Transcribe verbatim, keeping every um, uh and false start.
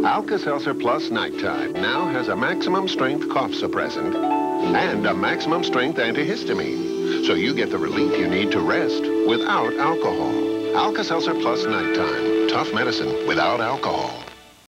Alka Seltzer Plus Nighttime now has a maximum strength cough suppressant and a maximum strength antihistamine. So you get the relief you need to rest without alcohol. Alka Seltzer Plus Nighttime. Tough medicine without alcohol.